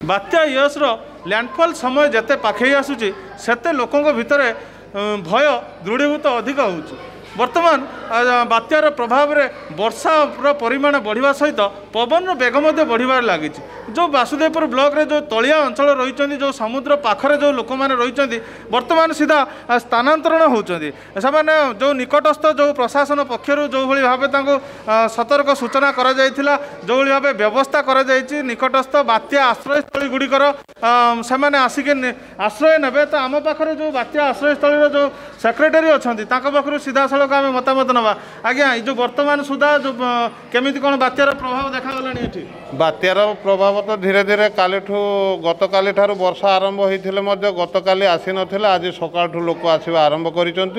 बात्या यशर landfall समय जिते पाखे आसूची सेते लोकों भितर भय दृढ़ीभूत अधिक हो बर्तमान बात्यार प्रभाव में वर्षार परिमाण बढ़िया सहित पवन बेग बढ़िबार लगी जो वासुदेवपुर ब्लॉक रे जो तलिया अंचल रही जो समुद्र पाखरे जो लोक मैंने रही बर्तमान सीधा स्थानांतरण होती जो निकटस्थ जो प्रशासन पक्षर जो भाव सतर्क सूचना करा जायथिला जो भाव व्यवस्था करा जायछि निकटस्थ बात्या आश्रयस्थली गुड़िकर से आसिक आश्रय ने तो आम पाखे जो बात्या आश्रयस्थल जो सेक्रेटरी अच्छा पाखु सीधा सड़क आम मतामत नवा आज्ञा ये जो वर्तमान सुधा जो केमिति कौन बात्यार प्रभाव देखा बात्यार प्रभाव तो धीरे धीरे काली गतकाली ठारू वर्षा आरंभ होते गतकाली आसी नथिला आज सकाळठू लोक आसवा आरंभ करिसंती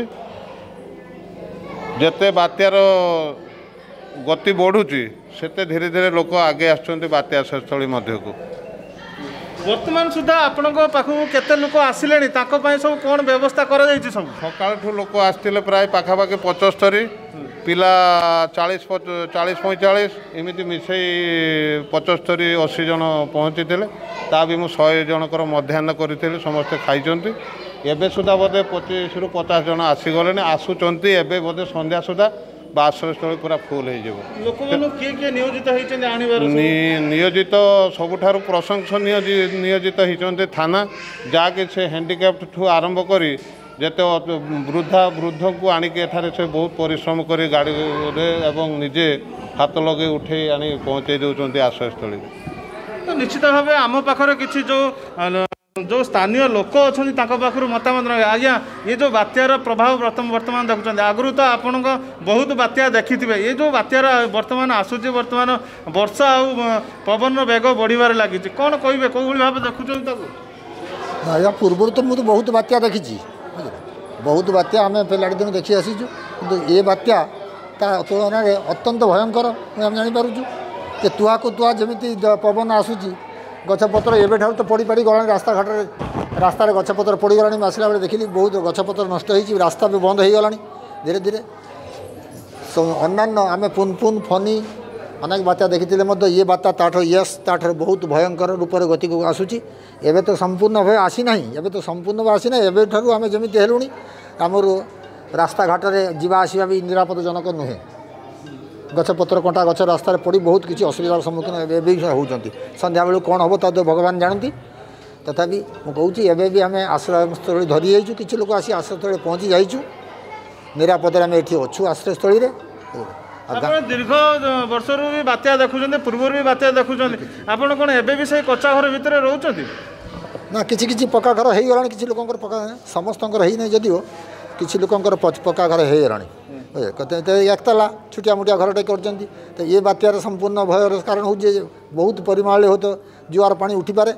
जेते बात्यार गति बढ़ुची सेते धीरे धीरे लोक आगे आसुचंती बात्या आश्रयस्थली मध्य को वर्तमान सुधा आपण पाखक केते लोक आसिले सब कौन व्यवस्था कर सब सकाळठू लोक आसते प्राय पाखापाखि 75 पिला 40-45 एमती मिसई 75-80 जन पहुँची ता भी मुझे 100 जनकर मध्याह्न करी समस्ते खाई एवं सुधा बोधे 25-50 जन आसीगले आसुंच एवं बोधे संध्या सुधा आश्रयस्थल पूरा फुल हो नियोजित सबुठार प्रशंसनीय नियोजित होती थाना जहाँकि से हैंडिक्याप्ट ठू आरंभ करी जेते वृद्ध को आणिक एठारे से बहुत परिश्रम करी गाड़ी एवं निजे हाथ लगे उठे आनी पहुँचे दौरान आश्रयस्थली तो निश्चित भाव आम पाखर किसी जो स्थानीय लोक अच्छा पाखु मतामत आज्ञा ये जो बात्यार प्रभाव वर्तमान देखुं आगु तो आपण बहुत बात्या देखि थे ये जो बात्यार वर्तमान आसूची वर्तमान वर्षा आ पवन बेग बढ़िबार लगी कौन कहे कौ भाव देखुं या पूर्व तो मुझे बहुत बात्या देखी बहुत बात्या आम पिला दिन देखी आसीचु कि ये बात्या तुलन में अत्यंत भयंकर आम जापर कि तुआ को तुआ जमी पवन आसूची गछपतर एवं ठार तो पड़ी पड़ी गला रास्ता घाट रास्तार गछपतर पड़गला आसला बेले देखिली बहुत गछपतर नष्ट हो रास्ता भी बंद हो गला धीरे धीरे अन्न्य आम पुनपुन फनी अनेक बात्या देखी ये बात्या ताठ यस ताठ बहुत भयंकर रूप से गति को आसूची एवं तो संपूर्ण भाव आसी ना एवं तो संपूर्ण भाव आसी ना एवं ठार आम जमी हेलुणी आमर रास्ता घाट में जावा आसवा भी निरापदजनक नुहे गछपत्र कंटा गछ रास्ता पड़ी बहुत किसी असुविधार सम्मुखीन एवं होती संध्या बेलू कौन हम तो भगवान जानती तथापि मुझे एवं भी आम आश्रयस्थल धरी जाइए किसी लोग आसी आश्रयस्थल पहुँची जाइए निरापद आम ये अच्छु आश्रयस्थली दीर्घ वर्ष भी बात्या देखुं पूर्व भी बात्या देखुं आपड़ कौन एवं भी से कच्चा घर भितर रोचे ना किसी पक्का घर हो गला किसी लोक पक्का समस्त ही नहीं जदिव किसी लोक पक्का घर हो गला एकतला छुटिया मुटिया घर कर ये बात्यार संपूर्ण भयर कारण हूँ बहुत परिमाण हो तो जुआर पानी उठी पारे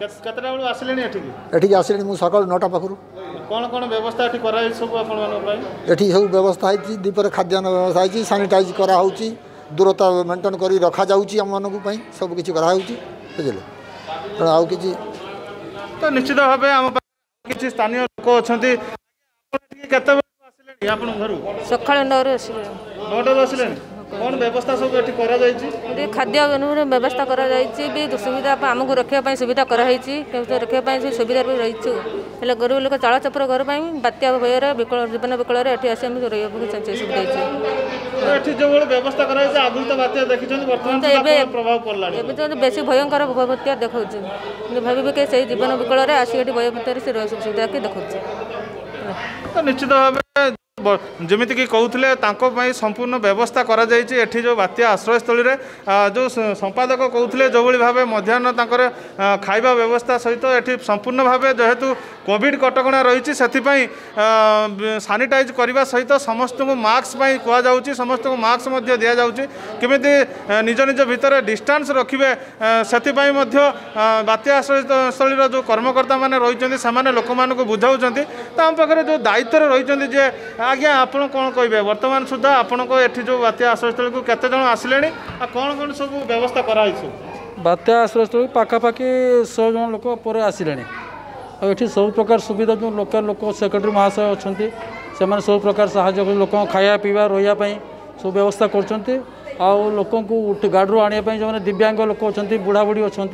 एठी आसिले मुझे सकाल 9टा पाखु कौन कौन व्यवस्था एठी सब व्यवस्था है दीपर खाद्यान्न व्यवस्था है सानिटाइज करा दूरता मेंटेन कर रखा जाऊँगी आम मानी सब किसी कराऊँगी बुझे तेणु आउ कि तो निश्चित भाव आम किसी स्थानीय लोक अच्छा सकाल 9 आसिले कौन व्यवस्था सब ये खाद्य व्यवस्था भी सुविधा आमको रखापी सुविधा कराई रखापी सुविधा भी रही है गरीब लोक चाल चपर घर बात्या भयर जीवन विकल ये आसी रही सुविधा जो व्यवस्था बेस भयंकर बात्या देखा भावी कि से जीवन विकल आसिक भय भितर से सुविधा के देखा निश्चित भाव जमीक कहते संपूर्ण व्यवस्था करा जो बात्या आश्रयस्थली जो संपादक कहते जो भाव मध्याह्न खाଇବା व्यवस्था सहित ये संपूर्ण भाव जेहेतु कोविड कटकणा रही सानिटाइज करने सहित समस्त को मास्क कहुच्छी समस्त को मास्क दि जाऊँगी केमी निज निज भितर डिस्टेंस रखिए से बात्या आश्रयस्थली जो कर्मकर्ता मैंने रही से लोक मानक बुझाऊँ आम पाखे जो दायित्व रही आज्ञा आप कौन कहे वर्तमान सुधा आपण ये जो बात्या आश्रयस्थल को केते जन आसिले कौन कौन सब व्यवस्था कराई बात्या आश्रयस्थल पाखापाखि 100 जन लोक पर आसिले ये सब प्रकार सुविधा जो लोकल लोक सेक्रेटरी महाशय अच्छा से सब प्रकार साहाय्य लोक खाया पीवा रही सब व्यवस्था कर लोक गाड़ी आने जो दिव्यांग लोक अच्छा बुढ़ा बुढ़ी अच्छा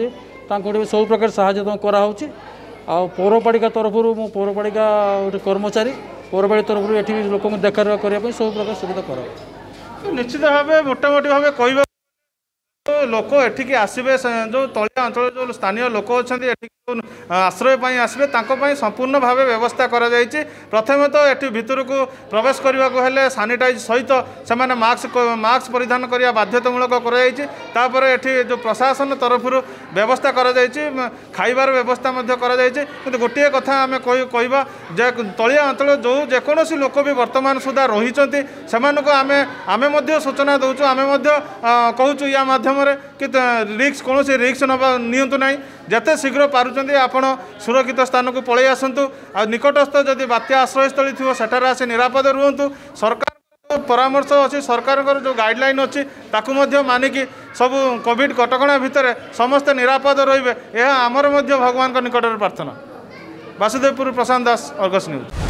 सब प्रकार साहाय्य कराऊँच आ पौरपालिका तरफ मु पौरपालिका गोटे कर्मचारी पौरपालिका तरफ ये लोक देखा रेखा करने सब प्रकार सुविधा करा निश्चित भाव मोटामोटी भाव कह लोक एठिकी आसबे जो तलिया अंचल जो स्थानीय लोक अच्छा आश्रय आसबे संपूर्ण भाव व्यवस्था करा जायछि। प्रथमे तो ये भितर को प्रवेश करने को हेले सानिटाइज सहित से मास्क परिधान करने बाध्यतामूलक कर जो प्रशासन तरफ व्यवस्था करा जायछि खाइबार व्यवस्था करा जायछि। किंतु गोटे कथा आम कहवा तलिया अंचल जो जेकोसी लोक भी वर्तमान सुधा रही आमे सूचना दौचु आमे कहूँ या माध्यम कि रिक्स कौन रिक्स नियंतु ना जिते शीघ्र पार्टी आपण सुरक्षित स्थान को पलि आसतु आ निकटस्थ जदि बात्या आश्रयस्थली थी सेठार आसी निरापद रुहतु। सरकार परामर्श अच्छी सरकार जो गाइडलाइन अच्छी ताकू मानिकी सब कोविड कटकणा भितर समस्ते निरापद रे यह आमर भगवान निकट प्रार्थना। Basudevpur Prashant Das, Argus news.